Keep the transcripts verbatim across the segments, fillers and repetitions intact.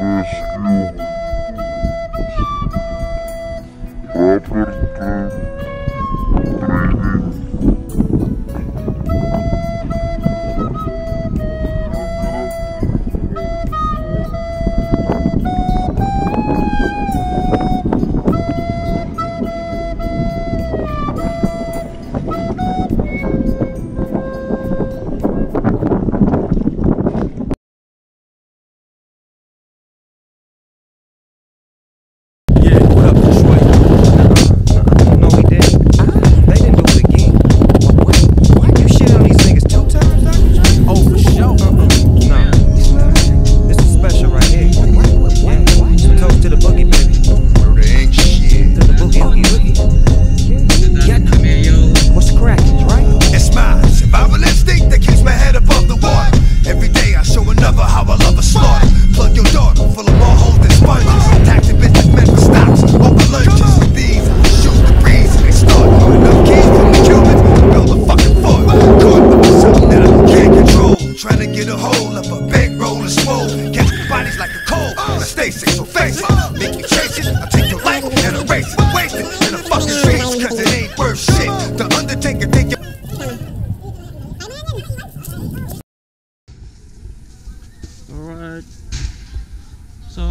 Alright. So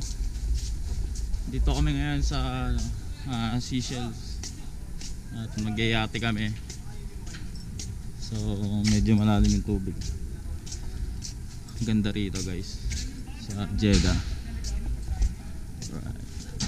dito kami ngayon sa uh, Seychelles at magyayate kami. So medyo malalim yung tubig. Ganda rito guys sa Jeddah. Alright.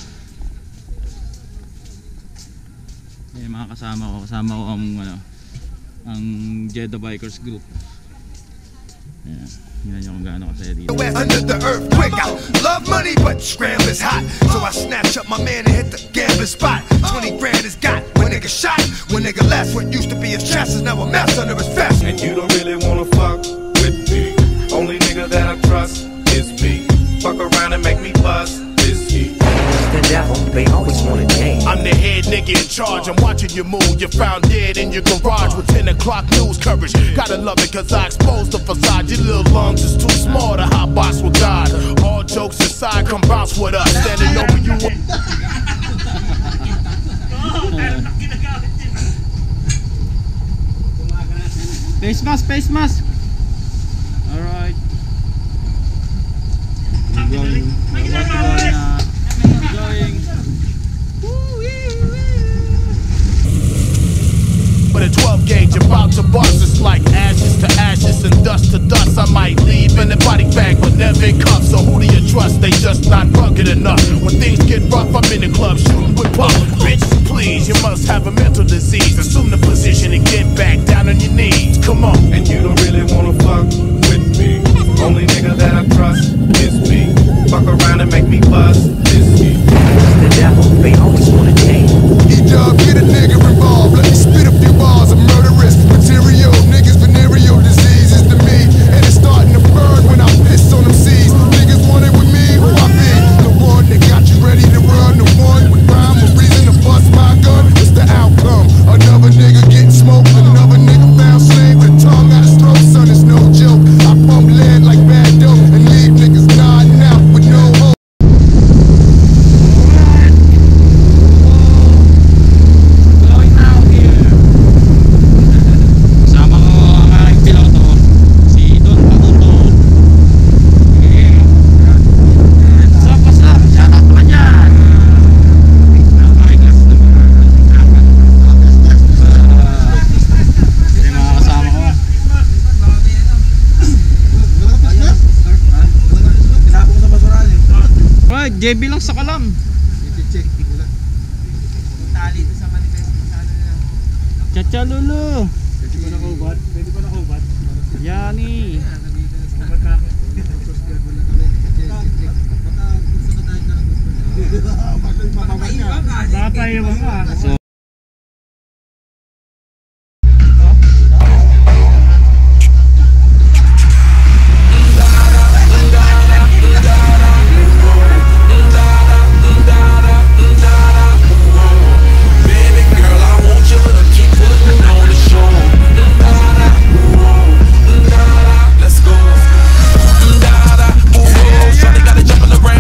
May mga kasama ko, kasama ko ang ano, ang Jeddah Bikers Group. Ayan. Yan yung gaano kasaya dito. Under the earth quick, I love money but scramble is hot. So I snatch up my man and hit the gambling spot. Twenty grand is got when nigga shot. When nigga left, what used to be his chest is now a mess under his vest. And you don't really wanna fuck with me. Only nigga that I trust is me. Fuck around and make me bust this heat. The devil, they always want a name. I'm the head nigga in charge. I'm watching you move. You're found dead in your garage with ten o'clock news coverage. Gotta love it cause I exposed the facade. Your little lungs is too small to hot box with God. All jokes aside, come bounce with us. Standing over you. Face mask, face mask. Alright. We're going. We're about to go na. We're going. But a twelve gauge about to bust. It's like ashes to ashes and dust to dust. I might leave in the body bag but never in cuffs. So who do you trust? They just not rugged enough. When things get rough, I'm in the club shooting with pop. Bitch, please, you must have a mental disease. Assume the position and get back down on your knees. Come on. And you don't really wanna fuck with me. Only nigga that I trust is me. Fuck around and make me bust this heat. The devil, they always want a name. E-dub, get a nigga involved. Let me spit a few bars of murderous material. Niggas venereal diseases to me. And it's starting to burn when I piss on them seas. Niggas want it with me, who I be? The one that got you ready to run. The one with rhyme, a reason to bust my gun. What's the outcome? Another nigga getting smoked. Another nigga found slain with a tongue out his throat. Son, it's no joke. I pump lead like bad dope and leave niggas nodding out with no hope. J B lang sa kalam. Tali ito sa manifest sa ano nila. Chacha lulu. Pwede ko na kubad? Pwede ko na kubad? Yani. Papaiwan ka. So Shawty got it jumping around.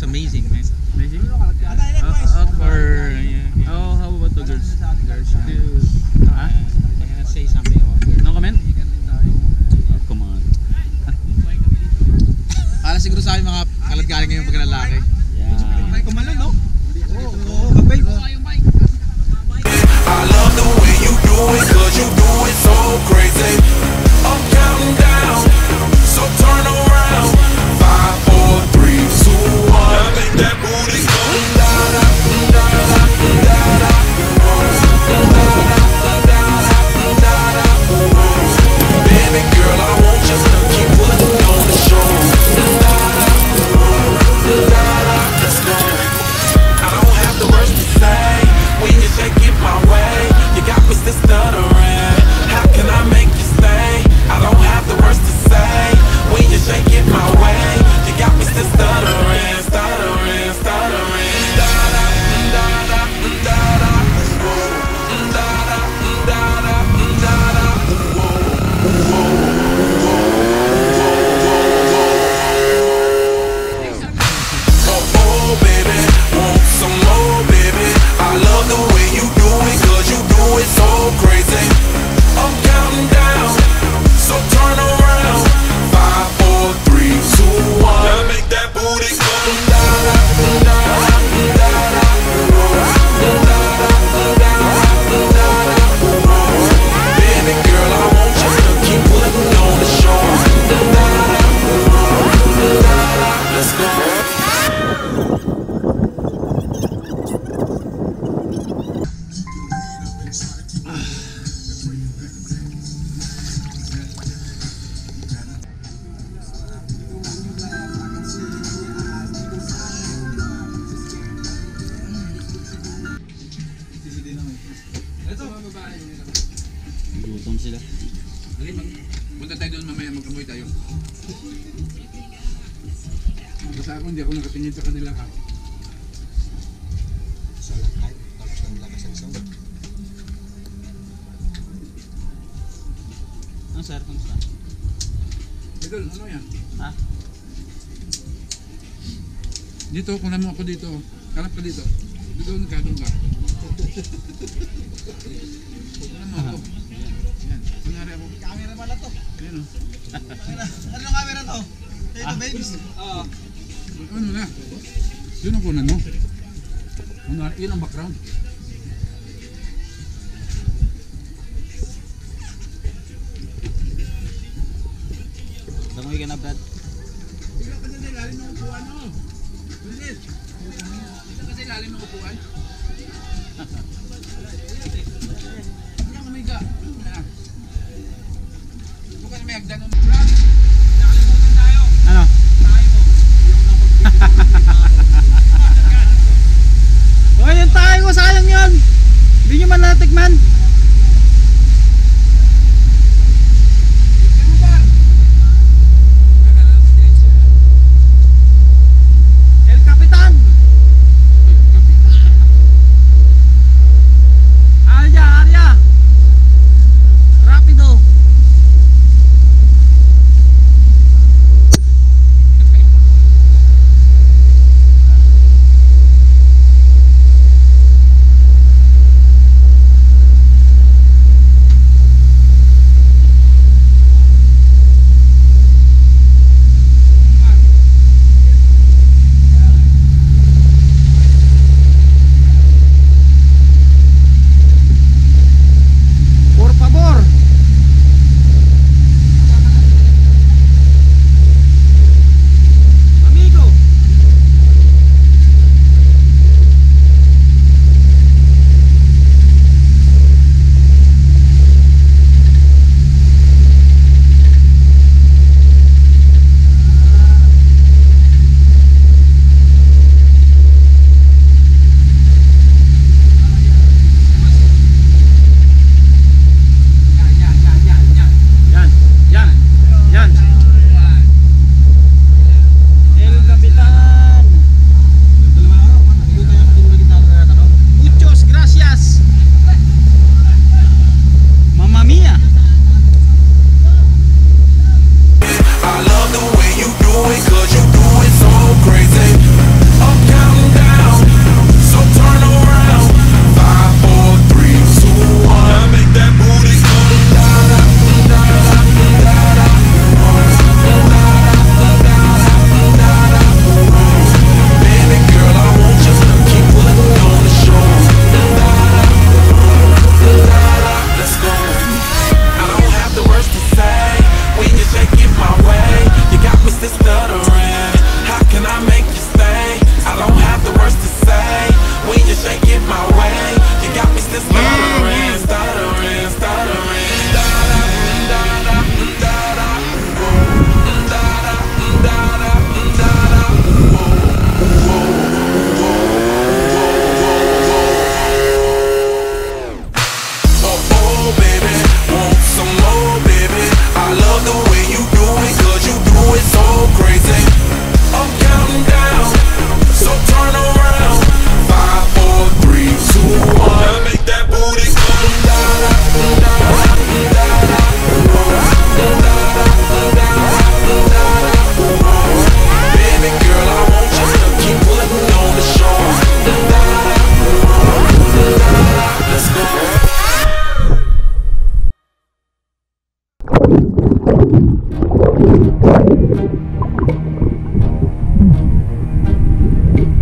looks amazing, man. Amazing. Out, out for yeah. Oh, how about the girls? Girls. Do, Uh, I cannot say something about girls. no comment? Oh, come on. Para siguro sa akin mga kalat galing ngayong pag lalaki. Yeah. Kumalun, no? Oo, babay. I love the way you do it, cause you do it so crazy. I'm counting down, so turn around. Five, four, three, two, one. Now make that booty go. Da-da, da-da, da-da. Da-da, da-da. Baby girl, I want you to keep putting on the show. Da-da, da-da, let's go. I don't have the words to say when you shake it my way. You got me still stuttering. How can I make you stay? I don't have the words to say when you shake it my way. You got me still stuttering, stuttering, stuttering. Da da da da da da. Da da da da da da. Oh oh baby, want some more baby. I love the way you do it, cause you do it so crazy. I'm counting down, so turn around. Five, four, three, two, one. Now make that booty go. Da da da da da da. Da da da da da. Baby girl, I want you to keep putting on the show. Da da da da. Let's go. Gutom sila. Dali, mag punta tayo doon mamaya, magkamoy tayo. Basta ako, hindi ako nakatingin sa kanila ka. Ang sir, kamusta? Idol, ano yan? Ha? Dito, kunan mo ako dito. Kalap ka dito. Dito, nagkatong ka. Kunan mo ako. Yan, kunyari ako. Camera pala to. Ayan o. Ano camera to? Ito, babes. Oo. Ano na? Yun ang kunan mo. Ano, yun ang background. Damoy ka na, Brad. Bigla ka sa ilalim ng upuan, no? Bilis! Bigla ka sa ilalim ng upuan. Ano ka may ga? Ano na? Huwag ka na may hagdan ng brad. Nakalimutan tayo. Ano? Tayo. Oh, yung tayo ko, sayang yun. Hindi nyo man natikman. El Capitan.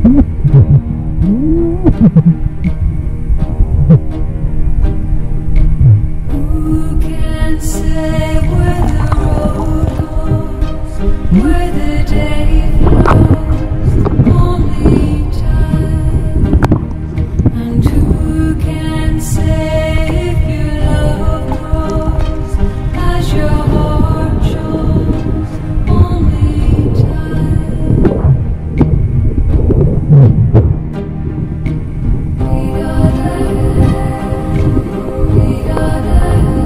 Who can say where the road goes, where the day flows? Only time. And who can say if your love grows as your heart shows? Only time. We gotta, we gotta,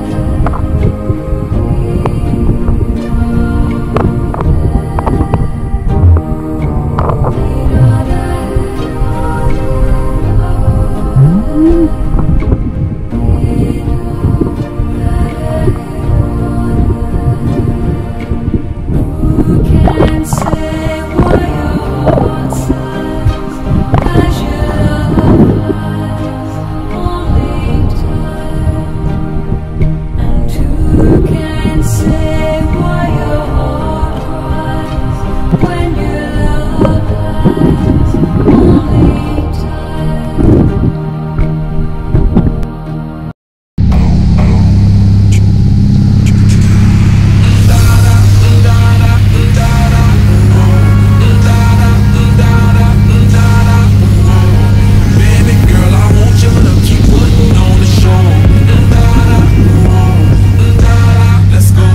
who can say why your heart sighs as your love lies? Only time. And who can say why your heart cries when your love lies? Only time. Baby girl, I want you to keep putting on the show. Let's go.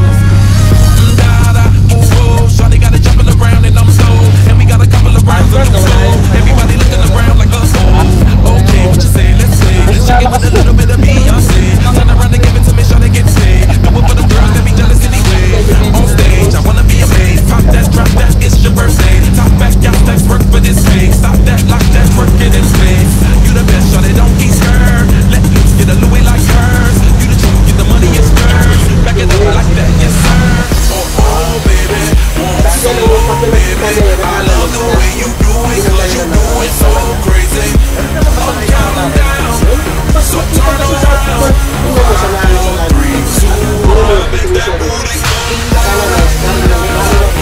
Shawty got it jumping around and I'm slow. And we got a couple of rounds on the floor. Everybody looking around like us. Oh, okay, what you say? Let's play. Let's check it with a little bit of Beyonce. Turn around and give it to me, Shawty get paid. Do it for the girls that be jealous anyway. On stage, I wanna be amazed. Pop that, drop that, it's your birthday. Top back, y'all stacks work for this face. Stop that, lock that, work it in space. You the best, Shawty, don't get scared. Let loose, get a Louis like hers. You the truth, get the money, it's hers. Back it up like that, yes sir. Oh, oh, baby, want some more, baby. I love the way you do it, cause you do it so crazy. I'm counting down, so turn around. Four, three, two, one, make that booty come down.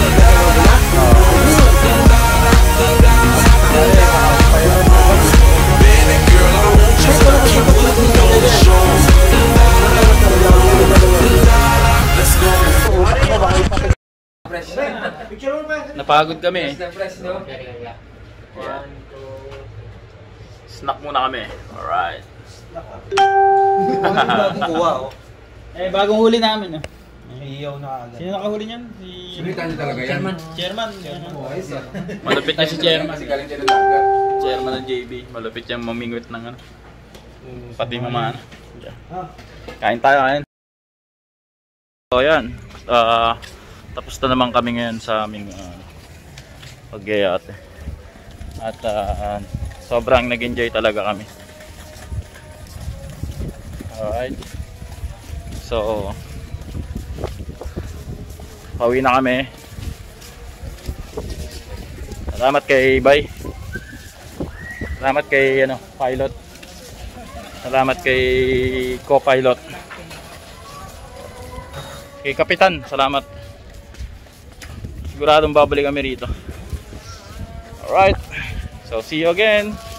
Baby girl, I want you to keep putting on the show. Let's go. Napagod kami eh. Fresh, no? Snack muna kami. Alright. Eh, bagong huli namin. Iyaw na agad. Sino nakahuli niyan? Si... Sulitan niyo talaga yan. Chairman. Malupit na si Chairman. Kasi galing siya ng dagat. Chairman ng J B. Malupit yung mamingwit ng ano. Pati mamana. Kain tayo, kain. So yan. Uh, tapos na naman kami ngayon sa aming uh, pag-yayate. At uh, sobrang nag-enjoy talaga kami. Alright. So pauwi na kami. Salamat kay Bay. Salamat kay ano, pilot. Salamat kay co-pilot. Kay Kapitan, salamat. Siguradong babalik kami rito. Alright. So see you again.